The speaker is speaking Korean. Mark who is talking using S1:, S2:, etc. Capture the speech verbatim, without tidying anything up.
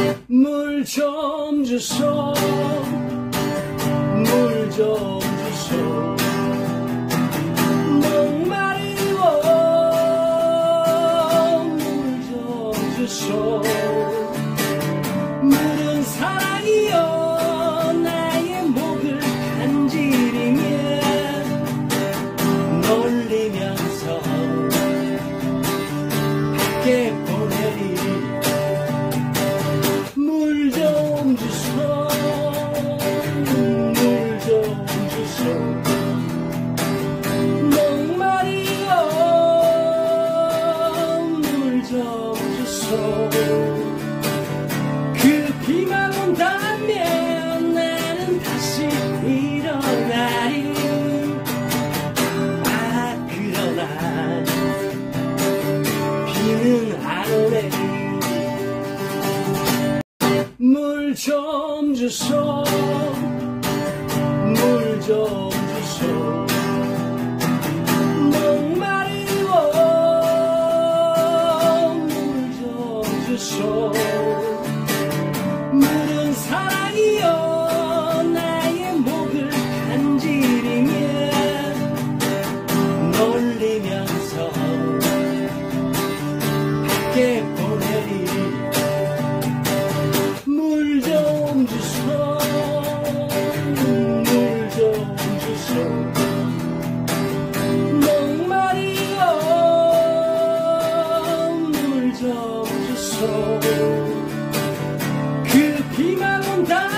S1: 물 좀 주소, 물 좀 주소. 목마르고 물 좀 주소. 물은 사랑이여 나의 목을 간지리며 놀리면서 밖에 보내리. 물 좀 주소, 물 좀 주소. 목마르고 물 좀 주소. 그 비만 온다면 나는 다시 일어나리. 아 그러나 비는 안 오네. 물 좀 주소, 물 좀 주소. 목마르고 물 좀 주소. 물은 사랑이여 나의 목을 간지리며 놀리면서 밖에 보내리. 물 좀 주소, 물 좀 주소. 목마르고 물 좀 주소. 그 비만 온다